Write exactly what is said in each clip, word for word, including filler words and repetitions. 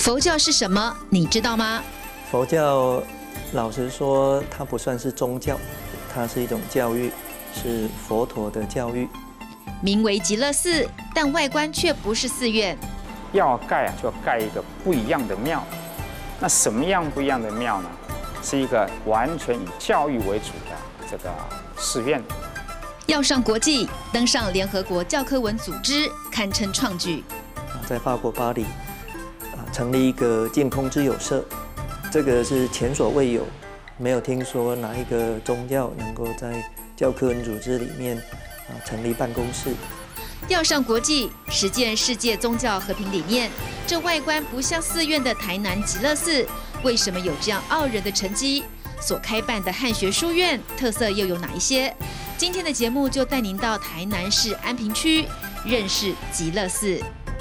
佛教是什么？你知道吗？ 佛教，老实说，它不算是宗教，它是一种教育，是佛陀的教育。 名为极乐寺，但外观却不是寺院。 要盖啊，就要盖一个不一样的庙。那什么样不一样的庙呢？是一个完全以教育为主的这个寺院。 要上国际，登上联合国教科文组织，堪称创举。 在法国巴黎，啊，成立一个净空之友社，这个是前所未有，没有听说哪一个宗教能够在教科文组织里面啊成立办公室。 要上国际，实践世界宗教和平理念。这外观不像寺院的台南极乐寺，为什么有这样傲人的成绩？所开办的汉学书院特色又有哪一些？今天的节目就带您到台南市安平区认识极乐寺。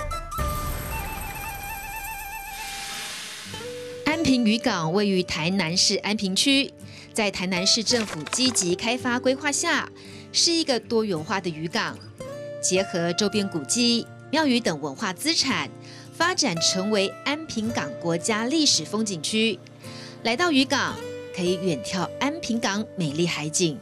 安平渔港位于台南市安平区，在台南市政府积极开发规划下，是一个多元化的渔港，结合周边古迹、庙宇等文化资产，发展成为安平港国家历史风景区。来到渔港，可以远眺安平港美丽海景。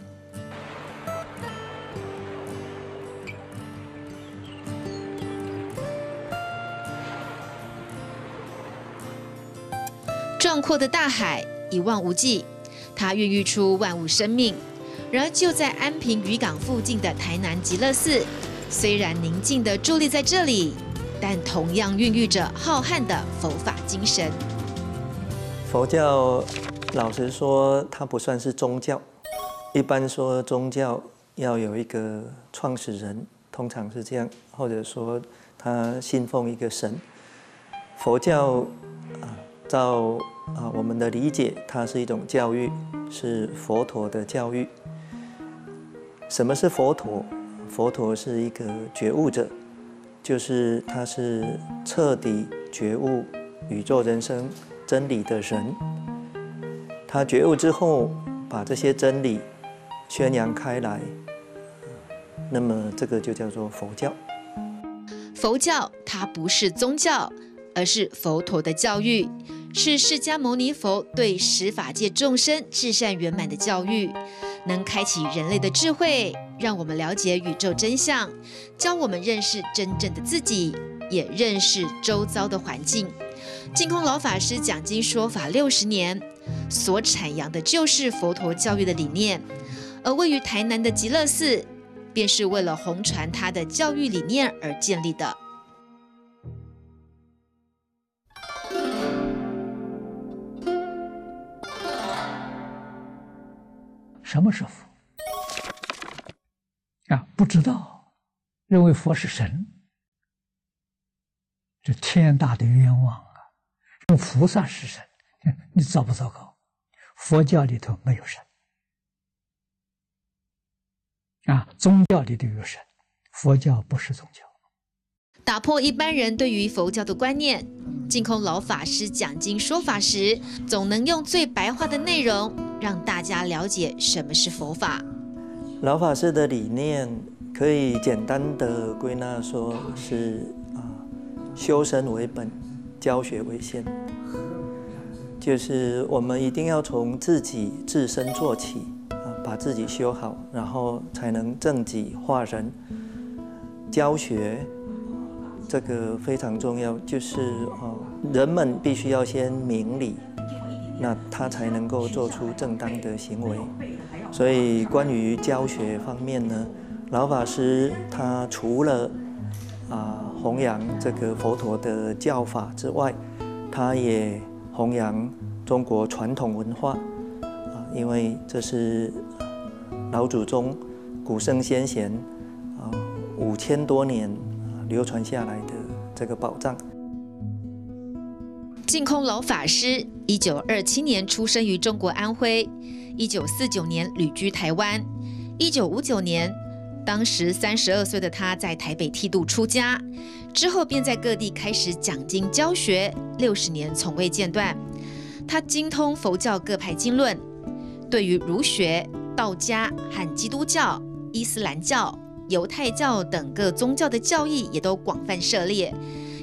壮阔的大海一望无际，它孕育出万物生命。然而，就在安平渔港附近的台南极乐寺，虽然宁静地伫立在这里，但同样孕育着浩瀚的佛法精神。 佛教，老实说，它不算是宗教。一般说宗教要有一个创始人，通常是这样，或者说他信奉一个神。佛教啊，照啊我们的理解，它是一种教育，是佛陀的教育。什么是佛陀？佛陀是一个觉悟者，就是他是彻底觉悟宇宙人生真理的人。他觉悟之后，把这些真理宣扬开来，那么这个就叫做佛教。 佛教它不是宗教，而是佛陀的教育，是释迦牟尼佛对十法界众生至善圆满的教育，能开启人类的智慧，让我们了解宇宙真相，教我们认识真正的自己，也认识周遭的环境。净空老法师讲经说法六十年，所阐扬的就是佛陀教育的理念，而位于台南的极乐寺，便是为了弘传他的教育理念而建立的。 什么是佛？啊，不知道，认为佛是神，这天大的冤枉啊！说菩萨是神，你糟不糟糕？佛教里头没有神啊，宗教里头有神，佛教不是宗教。 打破一般人对于佛教的观念，净空老法师讲经说法时，总能用最白话的内容，让大家了解什么是佛法。 老法师的理念可以简单的归纳说是啊，修身为本，教学为先。就是我们一定要从自己自身做起啊，把自己修好，然后才能正己化人。教学这个非常重要，就是哦，人们必须要先明理，那他才能够做出正当的行为。所以关于教学方面呢，老法师他除了啊弘扬这个佛陀的教法之外，他也弘扬中国传统文化啊，因为这是老祖宗古圣先贤啊五千多年流传下来的这个宝藏。 净空老法师一九二七年出生于中国安徽，一九四九年旅居台湾，一九五九年，当时三十二岁的他在台北剃度出家，之后便在各地开始讲经教学，六十年从未间断。他精通佛教各派经论，对于儒学、道家和基督教、伊斯兰教、犹太教等各宗教的教义也都广泛涉猎，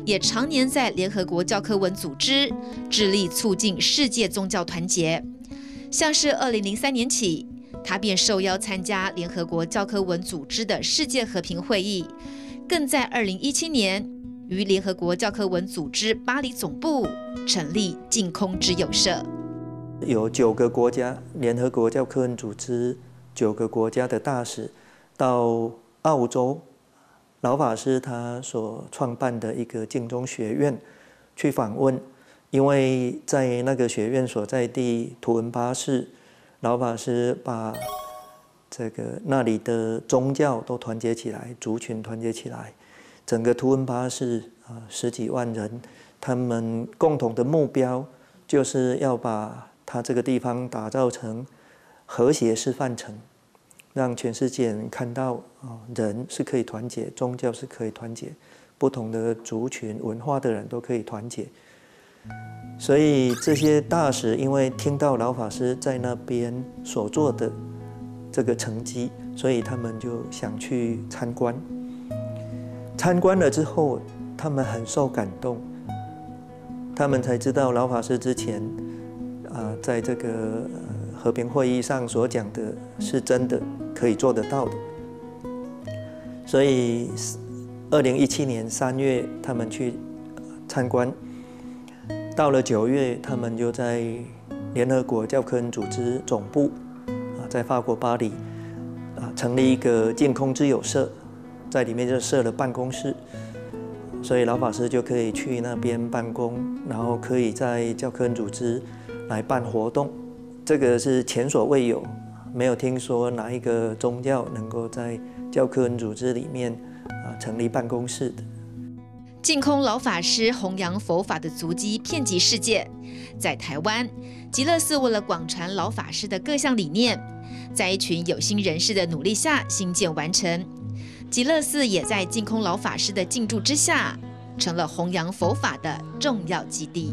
也常年在联合国教科文组织致力促进世界宗教团结。像是二零零三年起，他便受邀参加联合国教科文组织的世界和平会议，更在二零一七年于联合国教科文组织巴黎总部成立净空之友社。 有九个国家，联合国教科文组织九个国家的大使到澳洲，老法师他所创办的一个净宗学院去访问。因为在那个学院所在地图文巴市，老法师把这个那里的宗教都团结起来，族群团结起来，整个图文巴市啊十几万人，他们共同的目标就是要把他这个地方打造成和谐示范城，让全世界人看到啊人是可以团结，宗教是可以团结，不同的族群文化的人都可以团结。所以这些大使因为听到老法师在那边所做的这个成绩，所以他们就想去参观。参观了之后，他们很受感动，他们才知道老法师之前啊，在这个和平会议上所讲的是真的，可以做得到的。所以，二零一七年三月，他们去参观。到了九月，他们就在联合国教科文组织总部啊，在法国巴黎啊，成立一个净空之友社，在里面就设了办公室，所以老法师就可以去那边办公，然后可以在教科文组织来办活动，这个是前所未有，没有听说哪一个宗教能够在教科文组织里面啊成立办公室的。 净空老法师弘扬佛法的足迹遍及世界，在台湾，极乐寺为了广传老法师的各项理念，在一群有心人士的努力下兴建完成。极乐寺也在净空老法师的进驻之下，成了弘扬佛法的重要基地。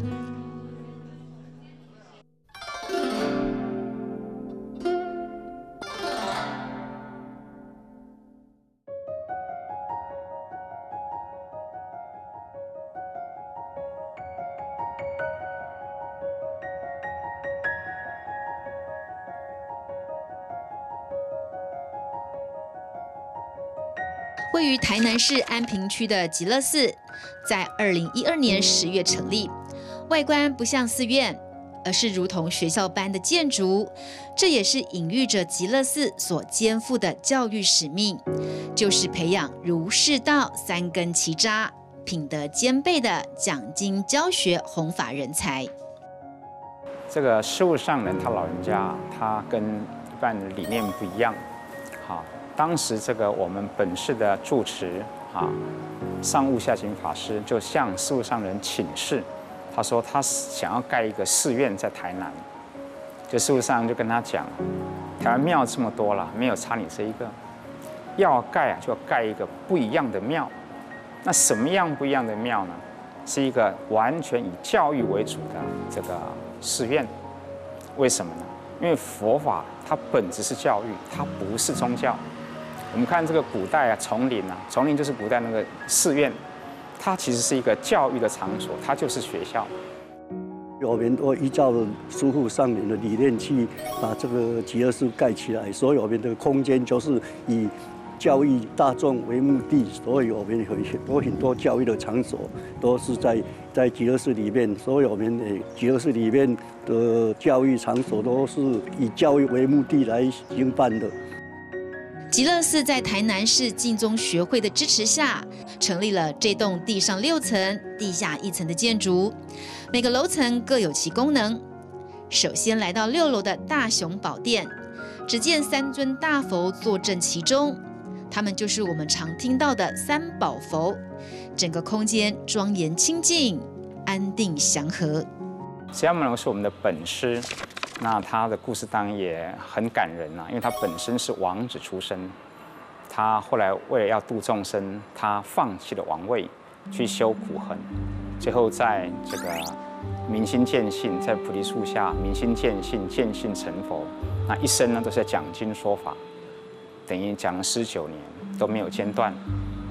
位于台南市安平区的极乐寺，在二零一二年十月成立。外观不像寺院，而是如同学校般的建筑，这也是隐喻着极乐寺所肩负的教育使命，就是培养儒释道三根齐扎、品德兼备的讲经教学弘法人才。 这个事务上人他老人家，他跟一般的理念不一样，好。当时这个我们本市的住持啊，上悟下行法师就向事务上人请示，他说他想要盖一个寺院在台南，就事务上人就跟他讲，台湾庙这么多了，没有差你这一个，要盖啊就要盖一个不一样的庙。那什么样不一样的庙呢？是一个完全以教育为主的这个寺院。为什么呢？因为佛法它本质是教育，它不是宗教。我们看这个古代啊，丛林啊，丛林就是古代那个寺院，它其实是一个教育的场所，它就是学校。 我们都依照师父上人的理念去把这个极乐寺盖起来，所以我们的空间就是以教育大众为目的，所以我们有很多很多教育的场所都是在在极乐寺里面，所以我们的极乐寺里面的教育场所都是以教育为目的来经办的。 极乐寺在台南市净宗学会的支持下，成立了这栋地上六层、地下一层的建筑，每个楼层各有其功能。首先来到六楼的大雄宝殿，只见三尊大佛坐镇其中，他们就是我们常听到的三宝佛，整个空间庄严清净、安定祥和。 释迦牟尼是我们的本师。那他的故事当然也很感人啊，因为他本身是王子出身，他后来为了要度众生，他放弃了王位，去修苦行，最后在这个明心见性，在菩提树下明心见性，见性成佛。那一生呢都是在讲经说法，等于讲了十九年都没有间断。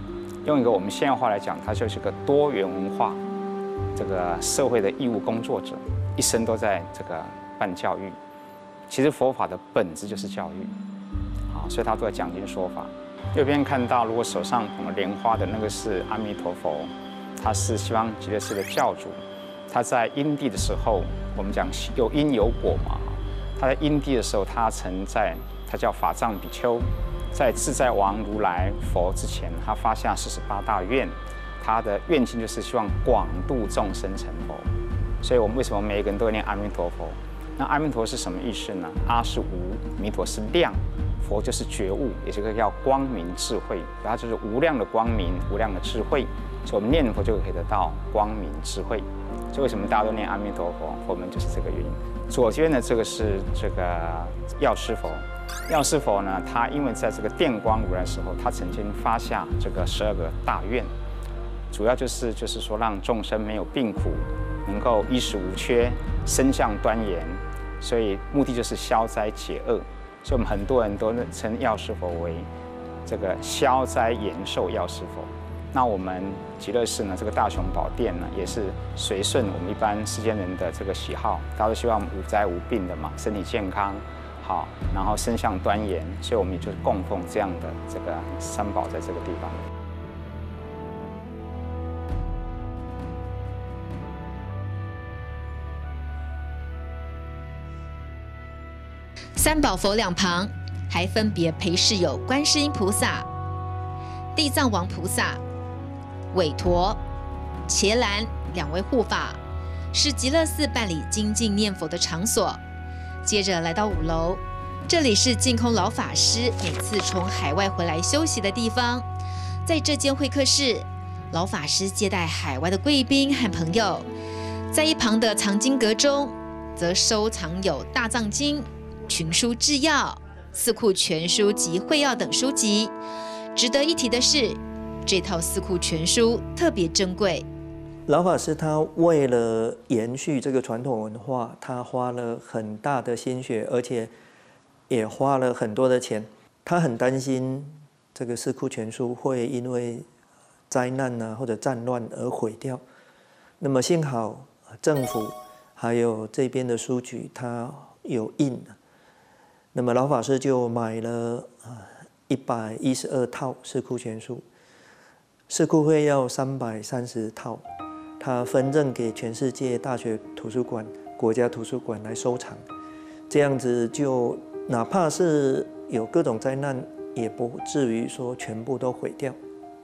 用一个我们现代话来讲，他就是个多元文化这个社会的义务工作者，一生都在这个办教育。其实佛法的本质就是教育，啊，所以他都在讲经说法。右边看到，如果手上捧了莲花的那个是阿弥陀佛，他是西方极乐寺的教主。他在因地的时候，我们讲有因有果嘛。他在因地的时候，他曾在他叫法藏比丘，在自在王如来佛之前，他发下四十八大愿。他的愿心就是希望广度众生成佛。所以我们为什么每一个人都会念阿弥陀佛？那阿弥陀是什么意思呢？阿是无，弥陀是量。佛就是觉悟，也是个叫光明智慧，它就是无量的光明，无量的智慧。所以我们念佛就可以得到光明智慧。所以为什么大家都念阿弥陀佛？佛门就是这个原因。左边的这个是这个药师佛，药师佛呢，他因为在这个电光如来的时候，他曾经发下这个十二个大愿，主要就是就是说让众生没有病苦，能够衣食无缺，身相端严，所以目的就是消灾解厄。所以我们很多人都称药师佛为这个消灾延寿药师佛。那我们极乐寺呢，这个大雄宝殿呢，也是随顺我们一般世间人的这个喜好，大家都希望无灾无病的嘛，身体健康，好，然后身相端严，所以我们也就是供奉这样的这个三宝在这个地方。 三宝佛两旁还分别陪侍有观世音菩萨、地藏王菩萨、韦陀、伽蓝两位护法，是极乐寺办理精进念佛的场所。接着来到五楼，这里是净空老法师每次从海外回来休息的地方。在这间会客室，老法师接待海外的贵宾和朋友。在一旁的藏经阁中，则收藏有大藏经、群书治要、四库全书及会要等书籍。值得一提的是，这套四库全书特别珍贵。 老法师他为了延续这个传统文化，他花了很大的心血，而且也花了很多的钱。他很担心这个四库全书会因为灾难啊或者战乱而毁掉。那么幸好政府还有这边的书局他有印，那么老法师就买了一百一十二套四库全书，四库会要三百三十套，他分赠给全世界大学图书馆、国家图书馆来收藏。这样子就哪怕是有各种灾难，也不至于说全部都毁掉。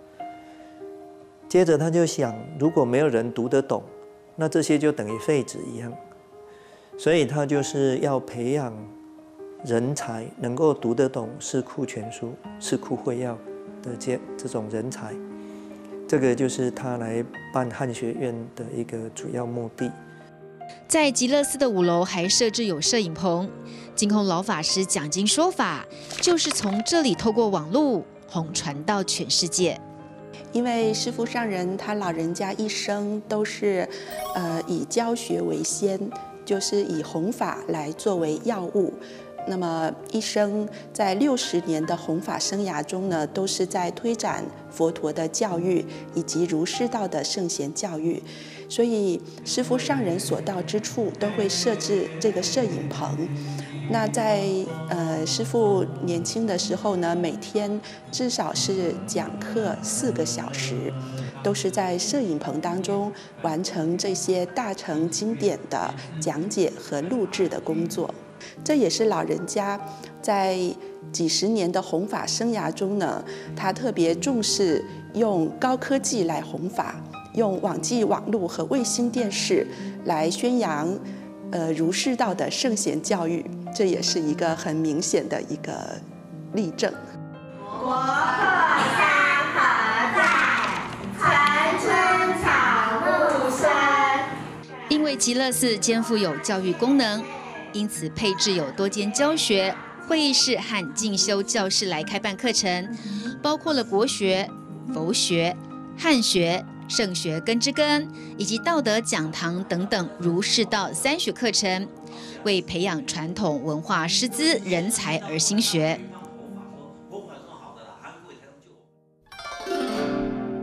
接着他就想，如果没有人读得懂，那这些就等于废纸一样。所以他就是要培养人才，能够读得懂四库全书、四库会要的这这种人才。这个就是他来办汉学院的一个主要目的。 在极乐寺的五楼还设置有摄影棚，净空老法师讲经说法，就是从这里透过网络弘传到全世界。 因为师父上人他老人家一生都是，呃，以教学为先，就是以弘法来作为要务。那么一生在六十年的弘法生涯中呢，都是在推展佛陀的教育以及儒释道的圣贤教育。所以师父上人所到之处都会设置这个摄影棚。那在呃师父年轻的时候呢，每天至少是讲课四个小时，都是在摄影棚当中完成这些大乘经典的讲解和录制的工作。这也是老人家在几十年的弘法生涯中呢，他特别重视用高科技来弘法，用网际网络和卫星电视来宣扬呃儒释道的圣贤教育，这也是一个很明显的一个例证。 国破山河在，城春草木深。 因为极乐寺肩负有教育功能，因此配置有多间教学、会议室和进修教室来开办课程，包括了国学、佛学、汉学、圣学根之根以及道德讲堂等等儒释道三学课程，为培养传统文化师资人才而兴学。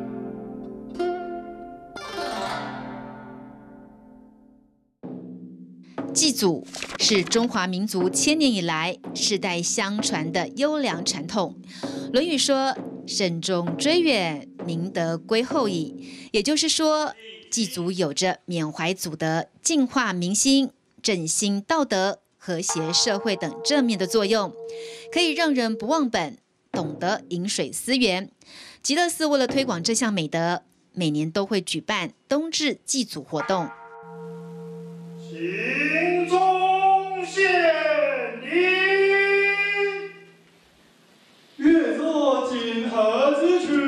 祭祖是中华民族千年以来世代相传的优良传统。《论语》说：“慎终追远，明德归后矣。”也就是说，祭祖有着缅怀祖德、净化民心、振兴道德、和谐社会等正面的作用，可以让人不忘本，懂得饮水思源。极乐寺为了推广这项美德，每年都会举办冬至祭祖活动。 行中献礼，乐作锦和之曲。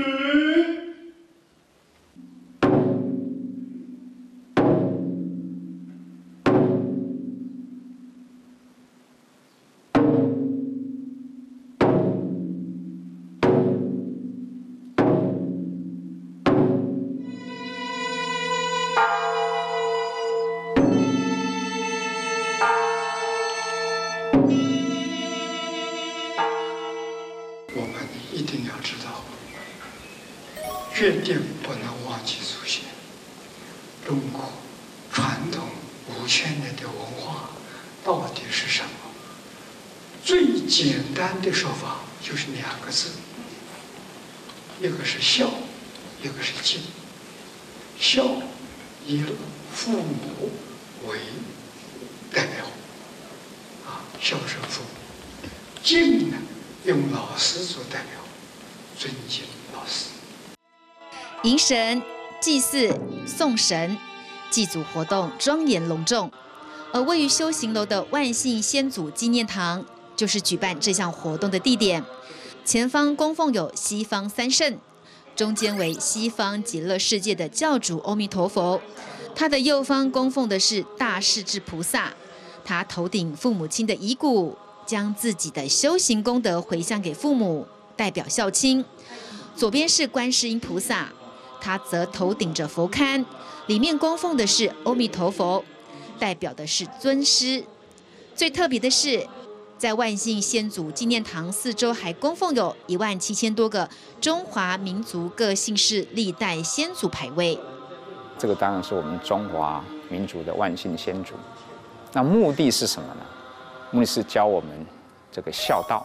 决定不能忘记祖先。中国传统五千年的文化到底是什么？最简单的说法就是两个字，一个是孝，一个是敬。孝以父母为代表，啊，孝顺父母；敬呢，用老师做代表，尊敬老师。 迎神、祭祀、送神，祭祖活动庄严隆重。而位于修行楼的万幸先祖纪念堂，就是举办这项活动的地点。前方供奉有西方三圣，中间为西方极乐世界的教主阿弥陀佛，他的右方供奉的是大势至菩萨，他头顶父母亲的遗骨，将自己的修行功德回向给父母，代表孝亲。左边是观世音菩萨，他则头顶着佛龛，里面供奉的是阿弥陀佛，代表的是尊师。最特别的是，在万幸先祖纪念堂四周还供奉有一万七千多个中华民族各姓氏历代先祖牌位。 这个当然是我们中华民族的万幸先祖。那目的是什么呢？目的是教我们这个孝道。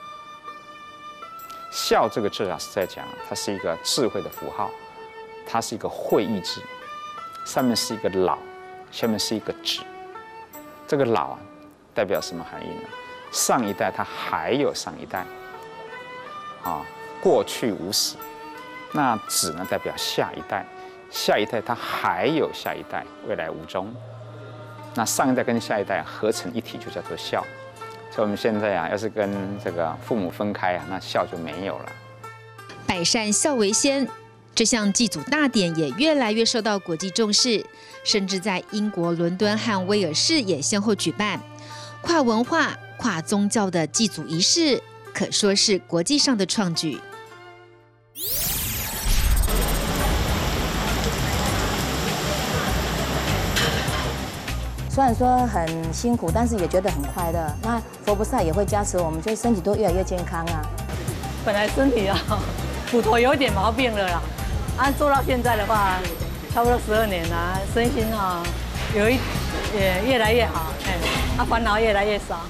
孝这个字啊，是在讲它是一个智慧的符号，它是一个会意字，上面是一个老，下面是一个止。这个老啊，代表什么含义呢？上一代它还有上一代，啊，过去无始。那止呢，代表下一代，下一代它还有下一代，未来无终。那上一代跟下一代合成一体，就叫做孝。所以我们现在啊，要是跟这个父母分开啊，那孝就没有了。 百善孝为先，这项祭祖大典也越来越受到国际重视，甚至在英国伦敦和威尔士也先后举办。跨文化、跨宗教的祭祖仪式，可说是国际上的创举。 虽然说很辛苦，但是也觉得很快乐。那佛菩萨也会加持我们，就身体都越来越健康啊。 本来身体啊，骨头有点毛病了啦，啊，做到现在的话，差不多十二年啦，身心啊，有一也越来越好，哎，啊，烦恼越来越少。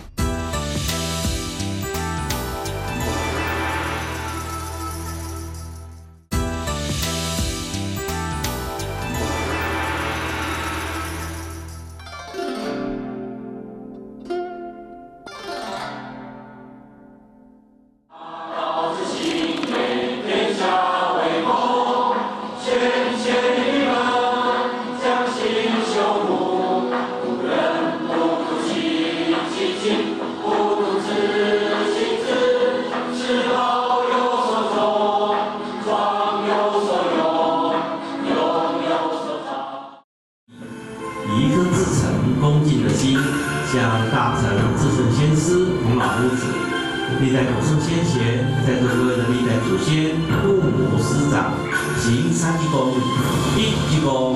向大成至圣先师孔老夫子、历代古圣先贤，在座各位的历代祖先、父母师长，行三鞠躬：一鞠躬，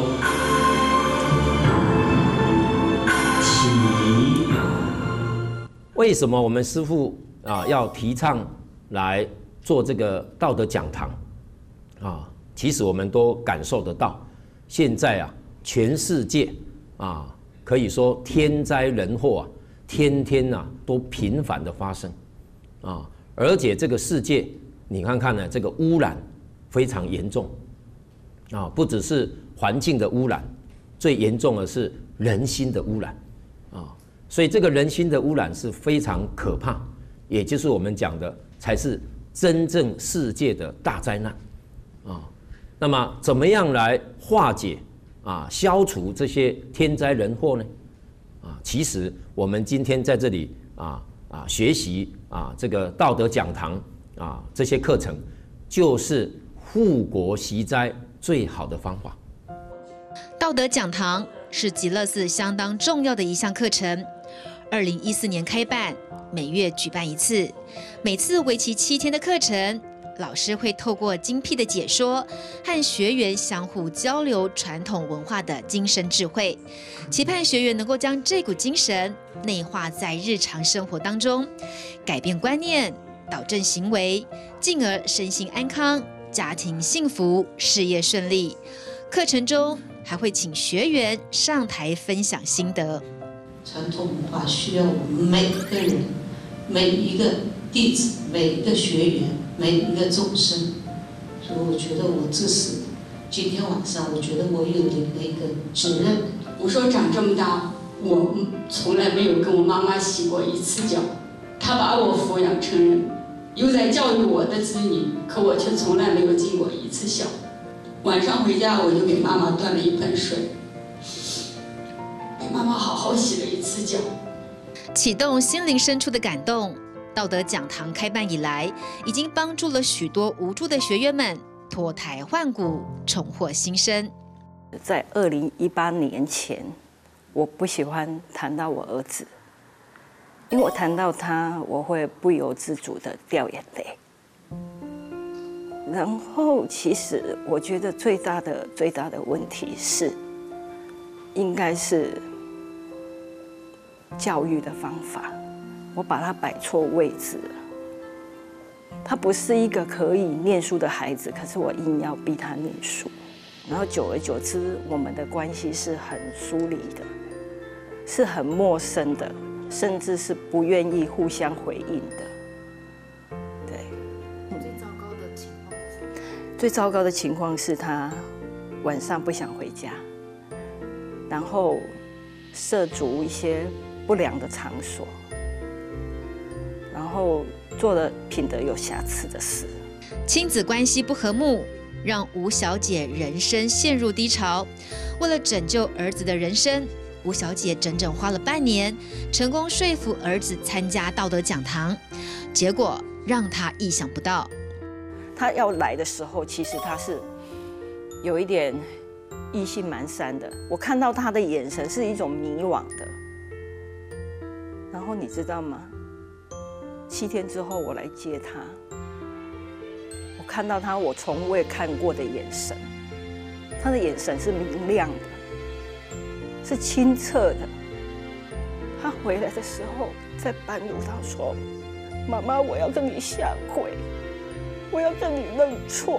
起。 为什么我们师父啊要提倡来做这个道德讲堂啊？其实我们都感受得到，现在啊，全世界啊。 可以说天灾人祸啊，天天啊都频繁的发生啊，而且这个世界你看看呢，这个污染非常严重啊，不只是环境的污染，最严重的是人心的污染啊，所以这个人心的污染是非常可怕，也就是我们讲的才是真正世界的大灾难啊。那么怎么样来化解啊，消除这些天灾人祸呢？啊，其实我们今天在这里啊啊学习啊这个道德讲堂啊这些课程，就是护国息灾最好的方法。 道德讲堂是极乐寺相当重要的一项课程，二零一四年开办，每月举办一次，每次为期七天的课程。老师会透过精辟的解说，和学员相互交流传统文化的精神智慧，期盼学员能够将这股精神内化在日常生活当中，改变观念，导正行为，进而身心安康，家庭幸福，事业顺利。课程中还会请学员上台分享心得。 传统文化需要我们每个人、每一个弟子、每一个学员、每一个众生，所以我觉得我这是今天晚上，我觉得我有点那个责任。 我说长这么大，我从来没有跟我妈妈洗过一次脚，她把我抚养成人，又在教育我的子女，可我却从来没有尽过一次孝。晚上回家我就给妈妈端了一盆水，给妈妈好好洗了一次脚， 启动心灵深处的感动。道德讲堂开办以来，已经帮助了许多无助的学员们脱胎换骨，重获新生。 在二零一八年前，我不喜欢谈到我儿子，因为我谈到他，我会不由自主的掉眼泪。然后，其实我觉得最大的最大的问题是，应该是教育的方法。我把他摆错位置了，他不是一个可以念书的孩子，可是我硬要逼他念书，然后久而久之，我们的关系是很疏离的，是很陌生的，甚至是不愿意互相回应的。对，最糟糕的情况是，最糟糕的情况是他晚上不想回家，然后涉足一些不良的场所。然后做了品德有瑕疵的事， 亲子关系不和睦，让吴小姐人生陷入低潮。为了拯救儿子的人生，吴小姐整整花了半年，成功说服儿子参加道德讲堂。结果让他意想不到， 他要来的时候，其实他是有一点意兴阑珊的。我看到他的眼神是一种迷惘的。然后你知道吗？七天之后，我来接他，我看到他我从未看过的眼神，他的眼神是明亮的，是清澈的。他回来的时候，在半路他说：“妈妈，我要跟你下跪，我要跟你认错。”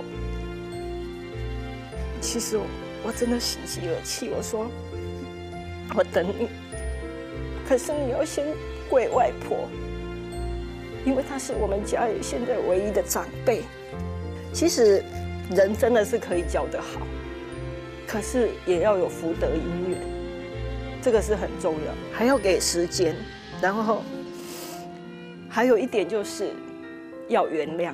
其实我我真的喜极而泣，我说：“我等你，可是你要先跪外婆。”因为他是我们家里现在唯一的长辈。其实人真的是可以教得好，可是也要有福德因缘，这个是很重要，还要给时间。然后还有一点就是要原谅，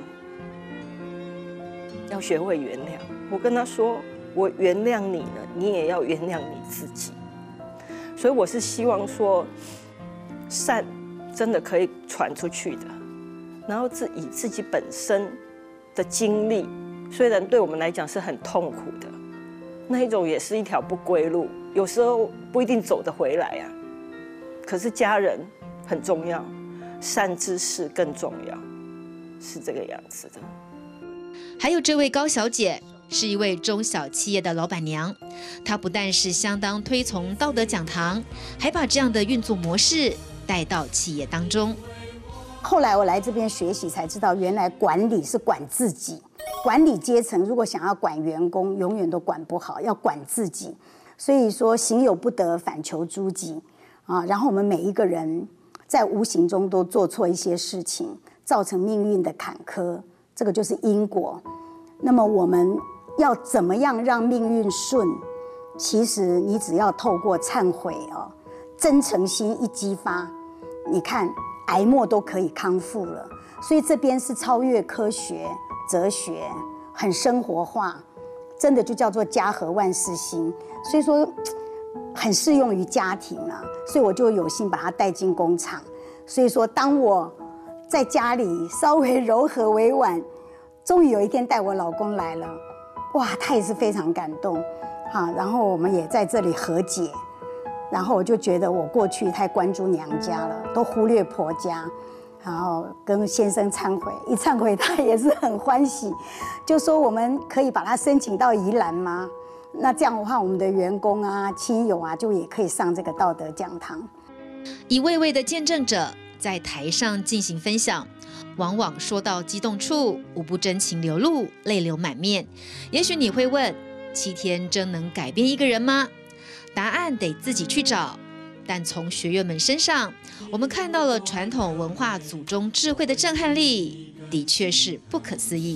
要学会原谅。我跟他说，我原谅你了，你也要原谅你自己。所以我是希望说，善真的可以传出去的。然后自以自己本身的经历，虽然对我们来讲是很痛苦的，那一种也是一条不归路，有时候不一定走得回来啊。可是家人很重要，善知识更重要，是这个样子的。 还有这位高小姐，是一位中小企业的老板娘，她不但是相当推崇道德讲堂，还把这样的运作模式带到企业当中。 后来我来这边学习才知道，原来管理是管自己。管理阶层如果想要管员工，永远都管不好，要管自己。 所以说行有不得，反求诸己啊。然后我们每一个人在无形中都做错一些事情，造成命运的坎坷，这个就是因果。那么我们要怎么样让命运顺？其实你只要透过忏悔哦，真诚心一激发，你看癌末都可以康复了。所以这边是超越科学、哲学，很生活化，真的就叫做家和万事兴。所以说很适用于家庭啊，所以我就有幸把它带进工厂。所以说，当我在家里稍微柔和委婉，终于有一天带我老公来了，哇，他也是非常感动。啊，然后我们也在这里和解，然后我就觉得我过去太关注娘家了，都忽略婆家，然后跟先生忏悔，一忏悔他也是很欢喜，就说我们可以把他申请到宜兰吗？那这样的话，我们的员工啊、亲友啊，就也可以上这个道德讲堂。 一位位的见证者在台上进行分享，往往说到激动处，无不真情流露，泪流满面。也许你会问，七天真能改变一个人吗？答案得自己去找。但从学员们身上，我们看到了传统文化祖宗智慧的震撼力，的确是不可思议。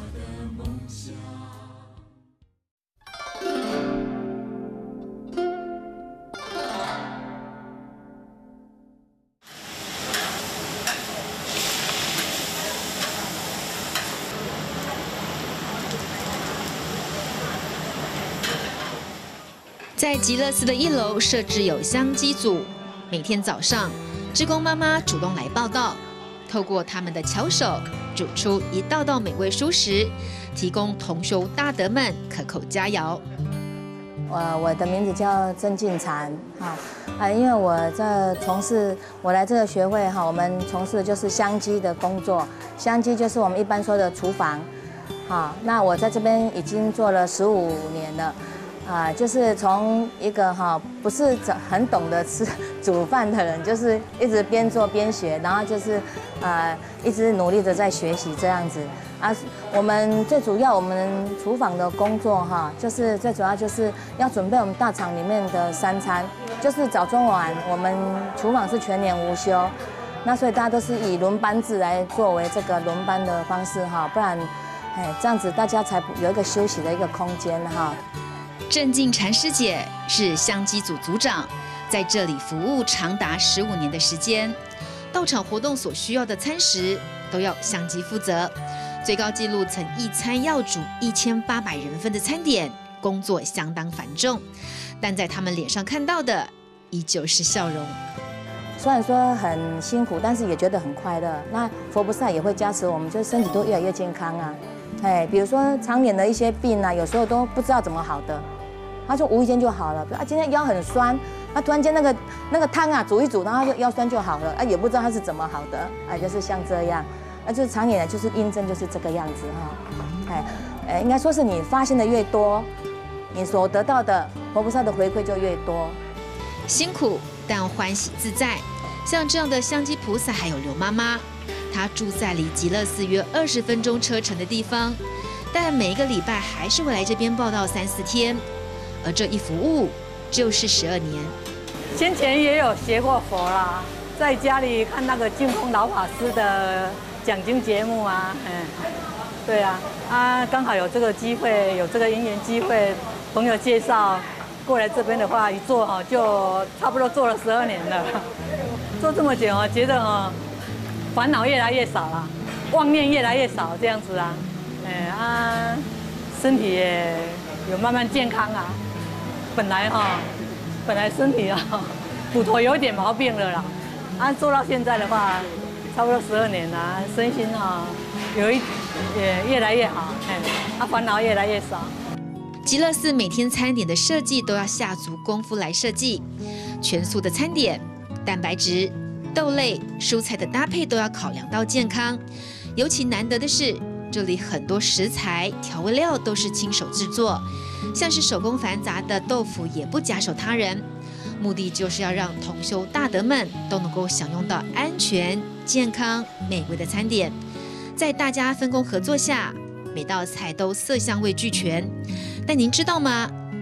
在极乐寺的一楼设置有香鸡组，每天早上，志工妈妈主动来报道，透过他们的巧手煮出一道道美味蔬食，提供同修大德们可口佳肴。 我我的名字叫曾静婵哈啊，因为我在从事我来这个学会哈，我们从事的就是香鸡的工作，香鸡就是我们一般说的厨房，好，那我在这边已经做了十五年了。啊，就是从一个哈不是很懂得吃煮饭的人，就是一直边做边学，然后就是呃一直努力的在学习这样子啊。我们最主要我们厨房的工作哈，就是最主要就是要准备我们大厂里面的三餐，就是早中晚我们厨房是全年无休，那所以大家都是以轮班制来作为这个轮班的方式哈，不然哎这样子大家才有一个休息的一个空间哈。 郑静婵师姐是香鸡组组长，在这里服务长达十五年的时间，到场活动所需要的餐食都要香鸡负责。最高纪录曾一餐要煮一千八百人份的餐点，工作相当繁重，但在他们脸上看到的依旧是笑容。 虽然说很辛苦，但是也觉得很快乐。那佛菩萨也会加持我们，就身体都越来越健康啊。哎，比如说常年的一些病啊，有时候都不知道怎么好的。他说无意间就好了，啊，今天腰很酸，他突然间那个那个汤啊煮一煮，然后腰酸就好了，啊，也不知道他是怎么好的，啊，就是像这样，啊，就是常年的就是印证就是这个样子哈，哎，呃，应该说是你发现的越多，你所得到的佛菩萨的回馈就越多。 辛苦但欢喜自在，像这样的香鸡菩萨还有刘妈妈，她住在离极乐寺约二十分钟车程的地方，但每一个礼拜还是会来这边报到三四天。而这一服务就是十二年。 先前也有学过佛啦，在家里看那个净空老法师的讲经节目啊，嗯，对啊，啊，刚好有这个机会，有这个因缘机会，朋友介绍过来这边的话，一做哈就差不多做了十二年了。做这么久啊，觉得哈烦恼越来越少了，妄念越来越少，这样子啊，哎啊，身体也有慢慢健康啊。本来哈，本来身体啊，骨头有点毛病了啦，啊，做到现在的话，差不多十二年啦，身心啊，有一也越来越好，哎，啊，烦恼越来越少。 极乐寺每天餐点的设计都要下足功夫来设计，全素的餐点、蛋白质、豆类、蔬菜的搭配都要考量到健康。尤其难得的是，这里很多食材、调味料都是亲手制作。像是手工繁杂的豆腐也不假手他人，目的就是要让同修大德们都能够享用到安全、健康、美味的餐点。在大家分工合作下，每道菜都色香味俱全。但您知道吗？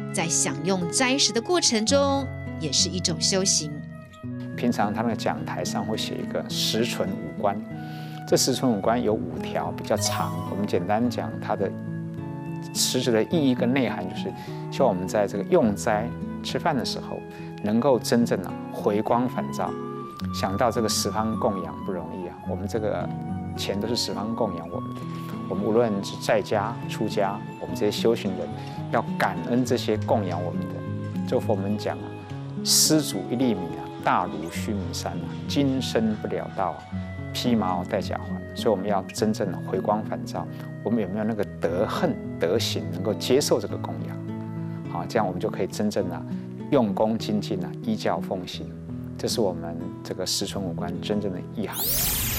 在享用斋食的过程中，也是一种修行。 平常他那个讲台上会写一个十存五观，这十存五观有五条比较长，我们简单讲它的实质的意义跟内涵，就是希望我们在这个用斋吃饭的时候，能够真正的回光返照，想到这个十方供养不容易啊，我们这个钱都是十方供养我们的，我们无论是在家出家，我们这些修行人要感恩这些供养我们的。就佛门讲啊，施主一粒米啊，大如须弥山啊，今生不了道啊，披麻袄戴甲环。所以我们要真正的回光返照，我们有没有那个德恨德行能够接受这个供养？好，这样我们就可以真正的用功精进啊，依教奉行。这是我们这个十存五观真正的意涵。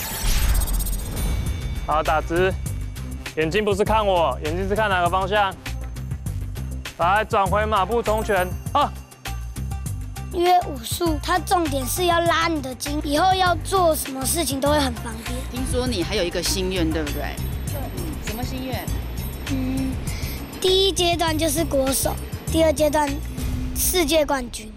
好，打直，眼睛不是看我，眼睛是看哪个方向？来，转回马步冲拳啊！ 因为武术它重点是要拉你的筋，以后要做什么事情都会很方便。 听说你还有一个心愿，对不对？ 对。 嗯，什么心愿？ 嗯，第一阶段就是国手，第二阶段世界冠军。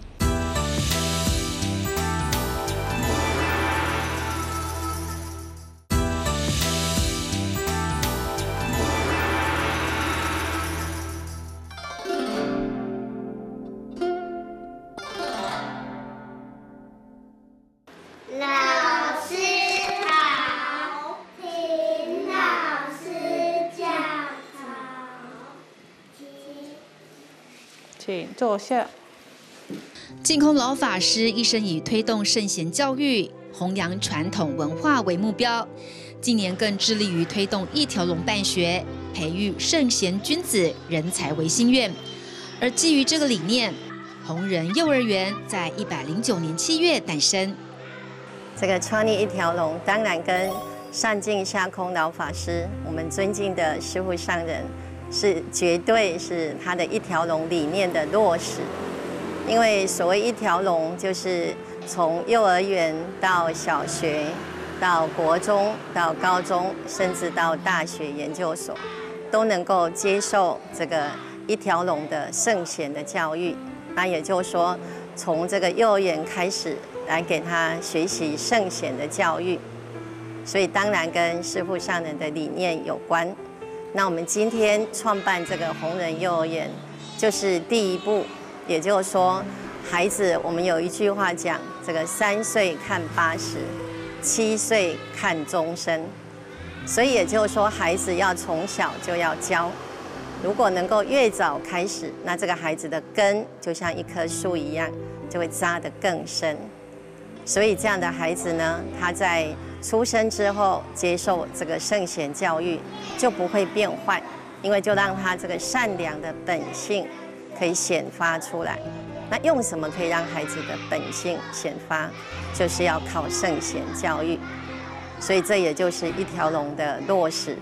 请坐下。 净空老法师一生以推动圣贤教育、弘扬传统文化为目标，近年更致力于推动一条龙办学，培育圣贤君子人才为心愿。而基于这个理念，弘仁幼儿园在一百零九年七月诞生。 这个创立一条龙，当然跟上净下空老法师，我们尊敬的师父上人，是绝对是他的一条龙理念的落实。因为所谓一条龙，就是从幼儿园到小学，到国中，到高中，甚至到大学研究所，都能够接受这个一条龙的圣贤的教育。那也就是说，从这个幼儿园开始来给他学习圣贤的教育，所以当然跟师父上人的理念有关。那我们今天创办这个弘仁幼儿园，就是第一步。也就是说，孩子，我们有一句话讲，这个三岁看八十，七岁看终身。所以也就是说，孩子要从小就要教。如果能够越早开始，那这个孩子的根就像一棵树一样，就会扎得更深。所以这样的孩子呢，他在出生之后接受这个圣贤教育，就不会变坏，因为就让他这个善良的本性可以显发出来。那用什么可以让孩子的本性显发？就是要靠圣贤教育。所以这也就是一条龙的落实。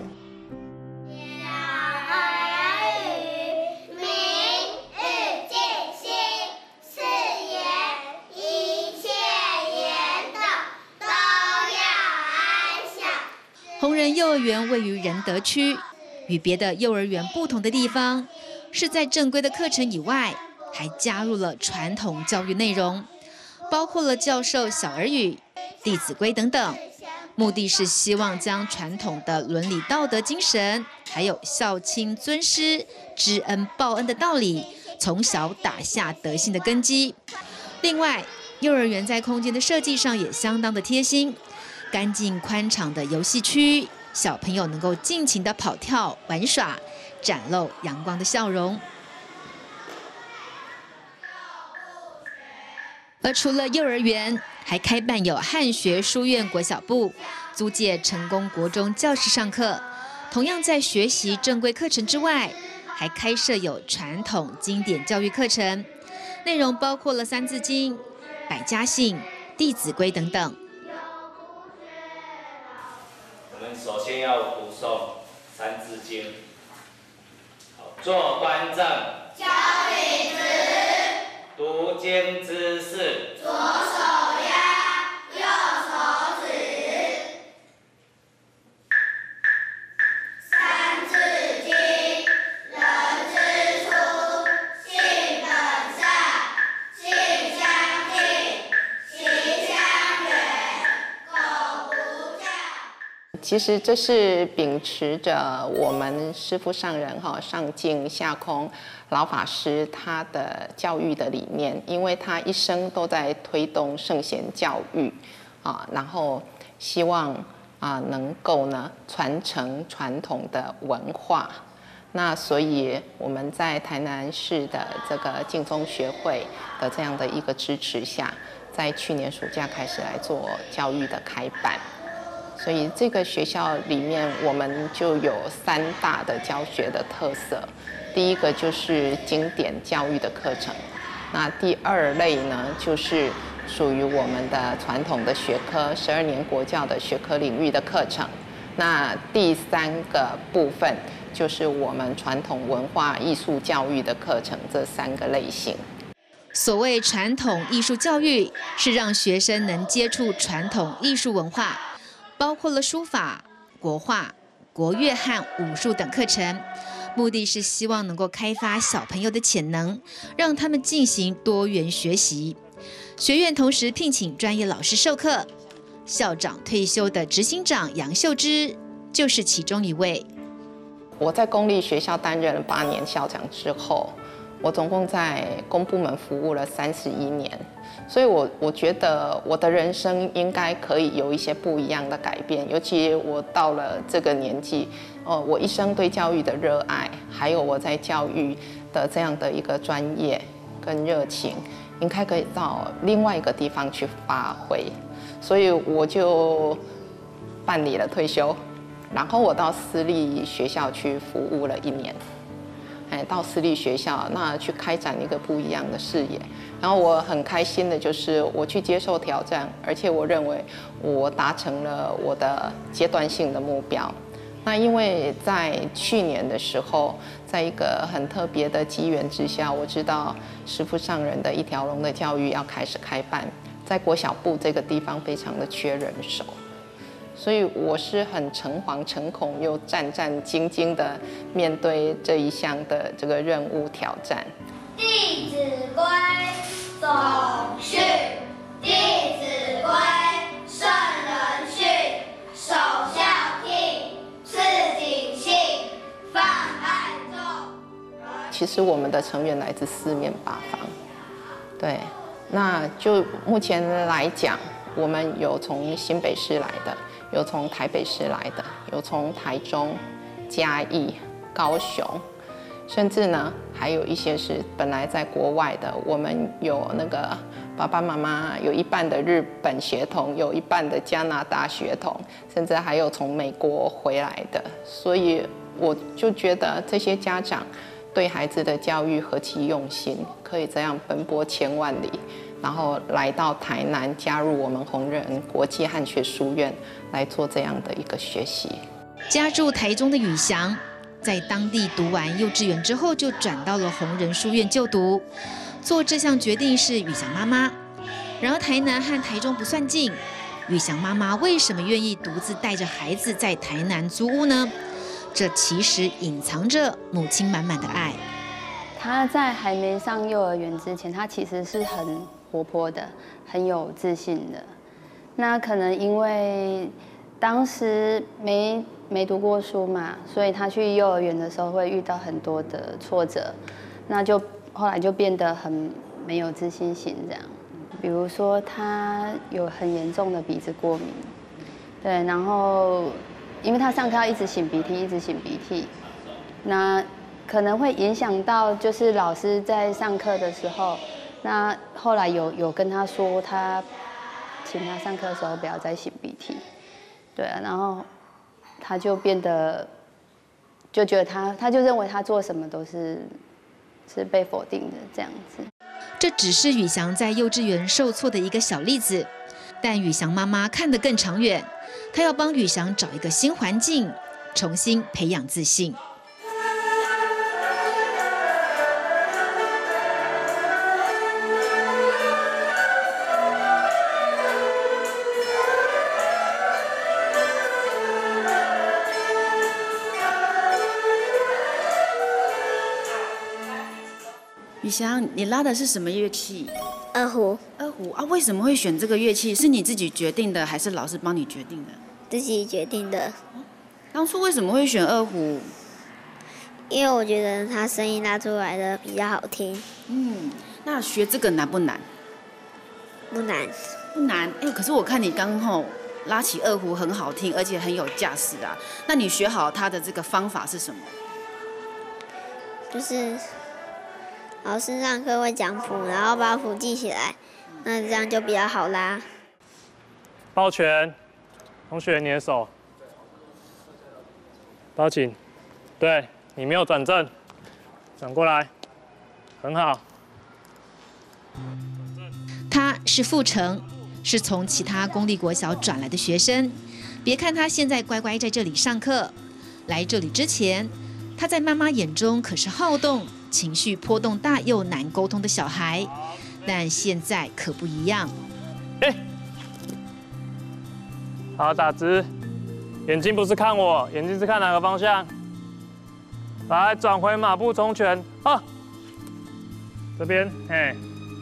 弘仁幼儿园位于仁德区，与别的幼儿园不同的地方，是在正规的课程以外，还加入了传统教育内容，包括了教授小儿语、弟子规等等。目的是希望将传统的伦理道德精神，还有孝亲尊师、知恩报恩的道理，从小打下德性的根基。另外，幼儿园在空间的设计上也相当的贴心。干净宽敞的游戏区，小朋友能够尽情的跑跳玩耍，展露阳光的笑容。而除了幼儿园，还开办有汉学书院国小部，租借成功国中教室上课。同样在学习正规课程之外，还开设有传统经典教育课程，内容包括了《三字经》、百家姓、弟子规等等。 我们首先要读诵《三字经》。好，坐观正，教理直，读经知识，左手压，右手指。三字经，人之初，性其实这是秉持着我们师父上人哈上净下空老法师他的教育的理念，因为他一生都在推动圣贤教育啊，然后希望啊能够呢传承传统的文化。那所以我们在台南市的这个净宗学会的这样的一个支持下，在去年暑假开始来做教育的开办。所以这个学校里面，我们就有三大的教学的特色。第一个就是经典教育的课程，那第二类呢，就是属于我们的传统的学科，十二年国教的学科领域的课程。那第三个部分就是我们传统文化艺术教育的课程，这三个类型。 所谓传统艺术教育，是让学生能接触传统艺术文化，包括了书法、国画、国乐和武术等课程，目的是希望能够开发小朋友的潜能，让他们进行多元学习。学院同时聘请专业老师授课，校长退休的执行长杨秀芝就是其中一位。 我在公立学校担任了八年校长之后，我总共在公部门服务了三十一年。所以我，我我觉得我的人生应该可以有一些不一样的改变，尤其我到了这个年纪，呃，我一生对教育的热爱，还有我在教育的这样的一个专业跟热情，应该可以到另外一个地方去发挥。所以我就办理了退休，然后我到私立学校去服务了一年。哎，到私立学校，那去开展一个不一样的视野。然后我很开心的就是我去接受挑战，而且我认为我达成了我的阶段性的目标。那因为在去年的时候，在一个很特别的机缘之下，我知道师父上人的一条龙的教育要开始开办，在国小部这个地方非常的缺人手。所以我是很诚惶诚恐又战战兢兢的面对这一项的这个任务挑战。 弟子规，总序。弟子规，圣人训，首孝悌，次谨信，泛爱众。 其实我们的成员来自四面八方，对，那就目前来讲，我们有从新北市来的。有从台北市来的，有从台中、嘉义、高雄，甚至呢还有一些是本来在国外的。我们有那个爸爸妈妈有一半的日本血统，有一半的加拿大血统，甚至还有从美国回来的。所以我就觉得这些家长对孩子的教育何其用心，可以这样奔波千万里。然后来到台南，加入我们弘仁国际汉学书院来做这样的一个学习。 家住台中的宇翔，在当地读完幼稚园之后，就转到了弘仁书院就读。做这项决定是宇翔妈妈。然而台南和台中不算近，宇翔妈妈为什么愿意独自带着孩子在台南租屋呢？这其实隐藏着母亲满满的爱。 她在还没上幼儿园之前，她其实是很活泼的，很有自信的。那可能因为当时没没读过书嘛，所以他去幼儿园的时候会遇到很多的挫折，那就后来就变得很没有自信心这样。比如说他有很严重的鼻子过敏，对，然后因为他上课要一直擤鼻涕，一直擤鼻涕，那可能会影响到就是老师在上课的时候。那后来有有跟他说，他请他上课的时候不要再擤鼻涕，对啊，然后他就变得就觉得他他就认为他做什么都是是被否定的这样子。 这只是宇翔在幼稚园受挫的一个小例子，但宇翔妈妈看得更长远，她要帮宇翔找一个新环境，重新培养自信。 宇翔，你拉的是什么乐器？ 二胡。 二胡啊，为什么会选这个乐器？是你自己决定的，还是老师帮你决定的？ 自己决定的。 当初为什么会选二胡？ 因为我觉得他声音拉出来的比较好听。 嗯，那学这个难不难？ 不难。 不难。哎，可是我看你刚后拉起二胡很好听，而且很有架势啊。那你学好它的这个方法是什么？ 就是老师上课会讲谱，然后把谱记起来，那这样就比较好拉。 抱拳，同学，你的手。抱紧，对你没有转正，转过来，很好。 他是傅成，是从其他公立国小转来的学生。别看他现在乖乖在这里上课，来这里之前，他在妈妈眼中可是好动、情绪波动大又难沟通的小孩。但现在可不一样。 哎，好，打直，眼睛不是看我，眼睛是看哪个方向？来，转回马步冲拳啊！这边，嘿。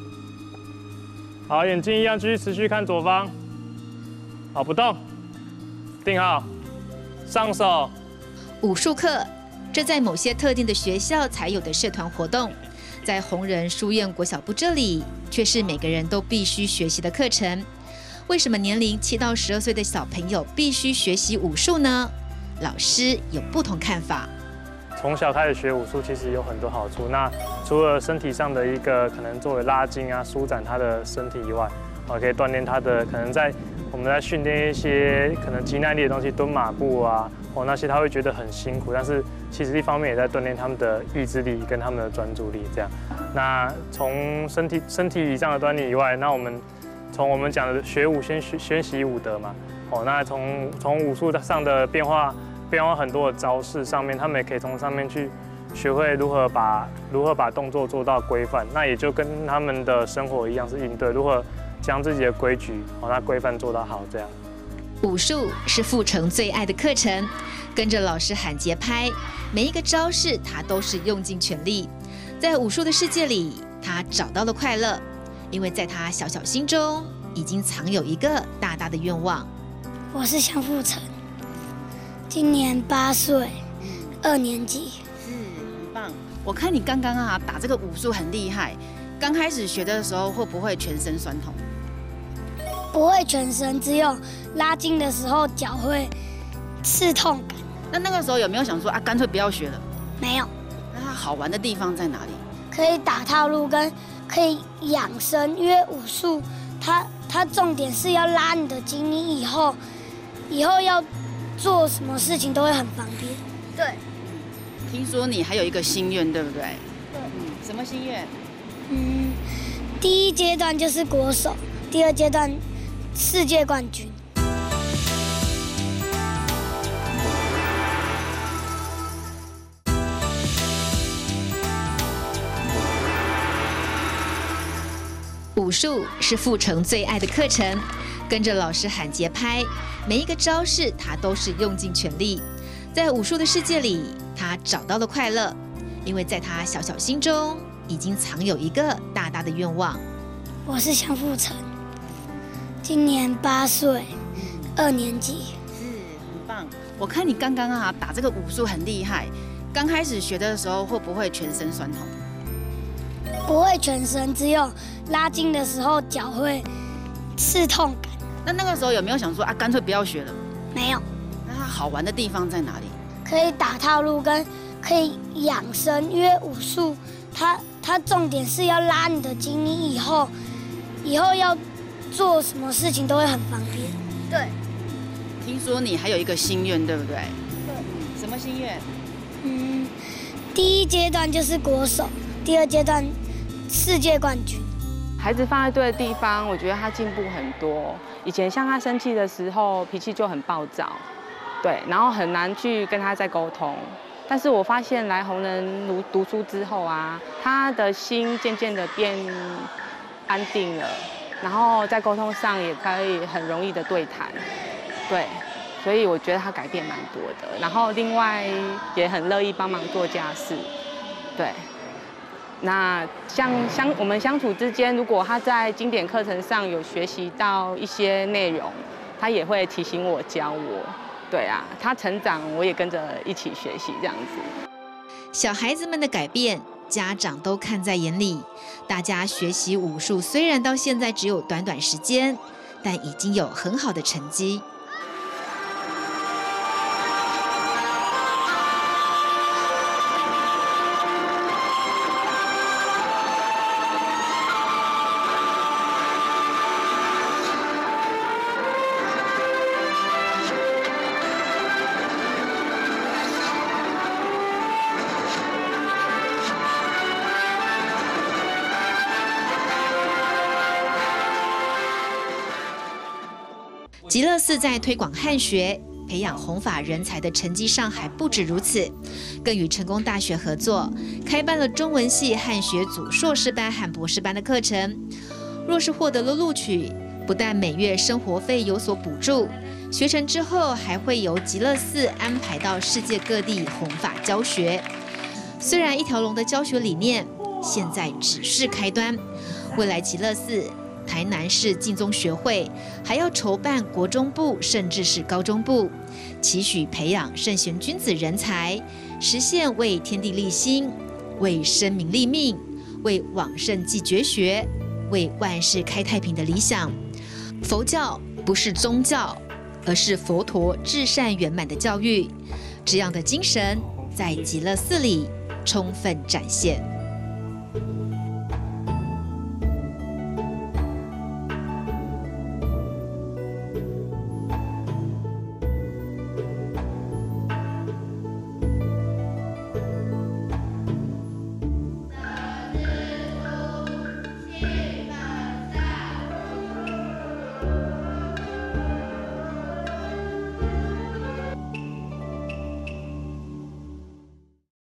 好，眼睛一样继续持续看左方。好，不动，定好，上手。 武术课，这在某些特定的学校才有的社团活动，在弘仁书院国小部这里，却是每个人都必须学习的课程。为什么年龄七到十二岁的小朋友必须学习武术呢？老师有不同看法。 从小开始学武术，其实有很多好处。那除了身体上的一个可能作为拉筋啊、舒展他的身体以外，啊，可以锻炼他的可能在我们在训练一些可能肌耐力的东西，蹲马步啊，哦那些他会觉得很辛苦，但是其实一方面也在锻炼他们的意志力跟他们的专注力。这样，那从身体身体上的锻炼以外，那我们从我们讲的学武先学先习武德嘛，哦那从从武术上的变化。变化很多的招式上面，他们也可以从上面去学会如何把如何把动作做到规范。那也就跟他们的生活一样，是应对如何将自己的规矩哦，那规范做到好这样。 武术是傅成最爱的课程，跟着老师喊节拍，每一个招式他都是用尽全力。在武术的世界里，他找到了快乐，因为在他小小心中已经藏有一个大大的愿望。 我是向傅成。今年八岁，二年级， 是很棒。我看你刚刚啊打这个武术很厉害，刚开始学的时候会不会全身酸痛？ 不会全身，只有拉筋的时候脚会刺痛感。 那那个时候有没有想说啊，干脆不要学了？ 没有。 那它好玩的地方在哪里？ 可以打套路跟可以养生，因为武术它它重点是要拉你的筋，你以后以后要。做什么事情都会很方便。 对，听说你还有一个心愿，对不对？对。嗯，什么心愿？ 嗯，第一阶段就是国手，第二阶段世界冠军。 武术是傅成最爱的课程。跟着老师喊节拍，每一个招式他都是用尽全力。在武术的世界里，他找到了快乐，因为在他小小心中已经藏有一个大大的愿望。 我是向傅成，今年八岁，二年级， 是很棒。我看你刚刚啊打这个武术很厉害，刚开始学的时候会不会全身酸痛？ 不会全身，只有拉筋的时候脚会刺痛感。 那那个时候有没有想说啊，干脆不要学了？ 没有。 那它好玩的地方在哪里？ 可以打套路跟可以养生，因为武术它它重点是要拉你的筋，你以后以后要做什么事情都会很方便。 对。听说你还有一个心愿，对不对？对。什么心愿？ 嗯，第一阶段就是国手，第二阶段世界冠军。 孩子放在对的地方，我觉得他进步很多。以前像他生气的时候，脾气就很暴躁，对，然后很难去跟他再沟通。但是我发现来弘仁读读书之后啊，他的心渐渐的变安定了，然后在沟通上也可以很容易的对谈，对，所以我觉得他改变蛮多的。然后另外也很乐意帮忙做家事，对。那像相我们相处之间，如果他在经典课程上有学习到一些内容， 他也会提醒我、教我。对啊，他成长，我也跟着一起学习这样子。 小孩子们的改变，家长都看在眼里。大家学习武术，虽然到现在只有短短时间，但已经有很好的成绩。极乐寺在推广汉学、培养弘法人才的成绩上还不止如此，更与成功大学合作，开办了中文系汉学组硕士班和博士班的课程。若是获得了录取，不但每月生活费有所补助，学成之后还会由极乐寺安排到世界各地弘法教学。虽然一条龙的教学理念现在只是开端，未来极乐寺、台南市净宗学会还要筹办国中部，甚至是高中部，期许培养圣贤君子人才，实现为天地立心、为生民立命、为往圣继绝学、为万世开太平的理想。佛教不是宗教，而是佛陀至善圆满的教育。这样的精神在极乐寺里充分展现。